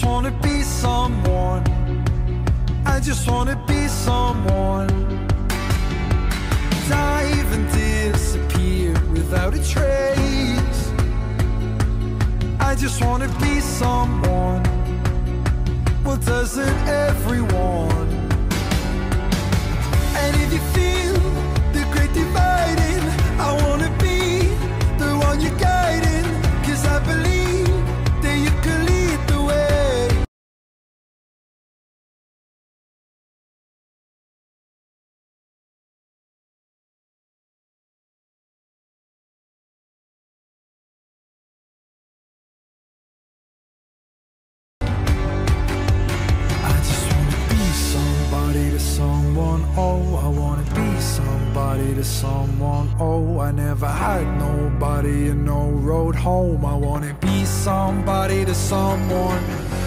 just wanna be someone. I just wanna be someone. Dive and disappear without a trace. I just wanna be someone. Well, doesn't everyone? And if you feel the great dividing, I wanna be the one you're guiding, 'cause I believe that you can lead the way. I just wanna be somebody to someone, oh, I wanna be somebody to someone, oh, I never had nobody and no road home. I wanna be somebody to someone.